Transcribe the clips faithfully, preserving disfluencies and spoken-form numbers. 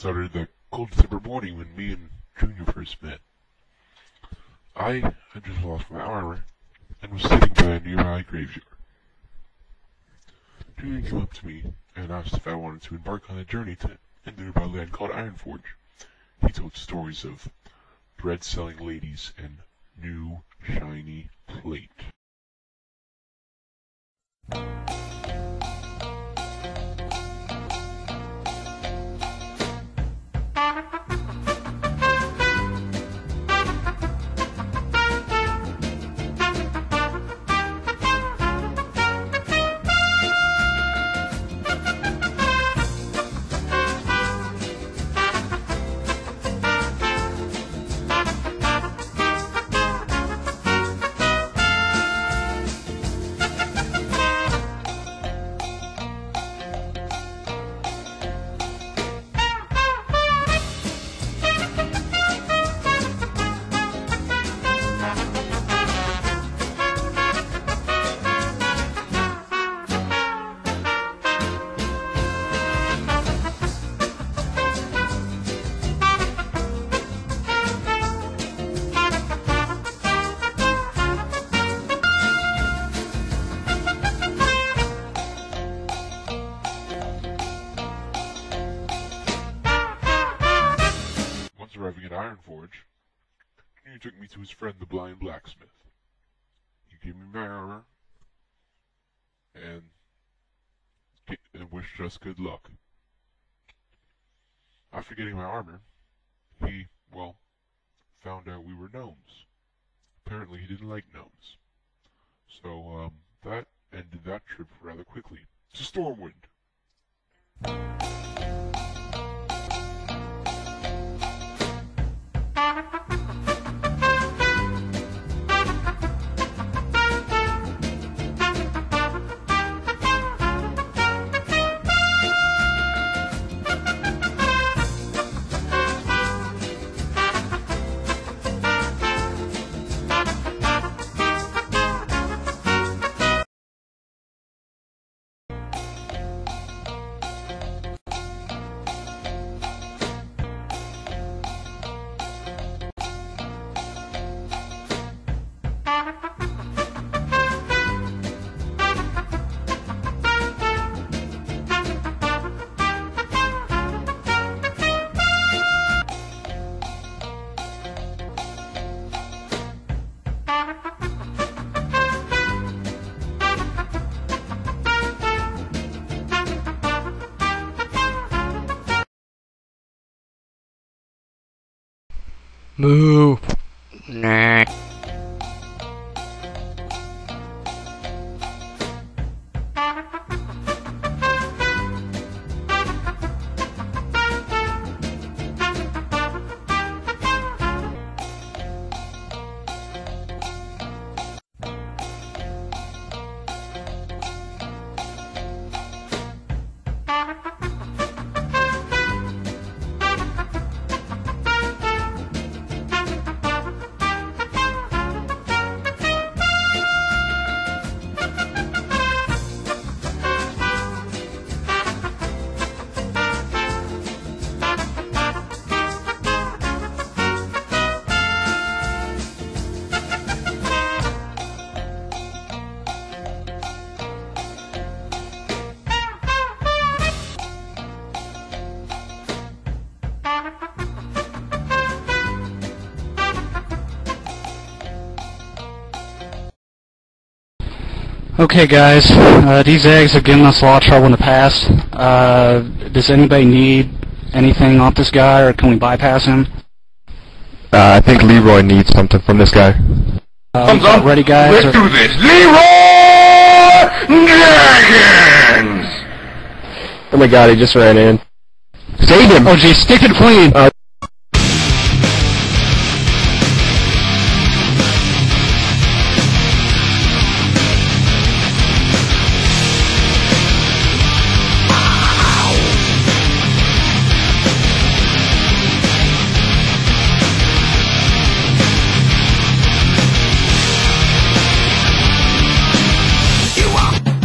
started that cold December morning when me and Junior first met. I had just lost my armor and was sitting by a nearby graveyard. Junior came up to me and asked if I wanted to embark on a journey to a nearby land called Ironforge. He told stories of bread-selling ladies and new, shiny plate. Arriving at Ironforge, he took me to his friend the blind blacksmith. He gave me my armor and, and wished us good luck. After getting my armor, he, well, found out we were gnomes. Apparently he didn't like gnomes. So, um, that ended that trip rather quickly. To Stormwind. Moo. Nah. Okay guys, uh, these eggs have given us a lot of trouble in the past. Uh, does anybody need anything off this guy, or can we bypass him? Uh, I think Leeeroy needs something from this guy. Uh, Thumbs up! Ready guys? Let's or do this! Leeeeroy Jeeenkins! Oh my god, he just ran in. Save him! Oh geez, stick it clean! Uh,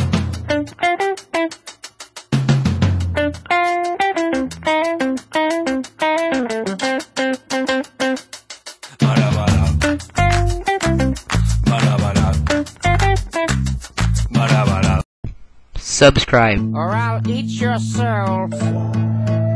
Thank you. subscribe. or I'll eat your soul.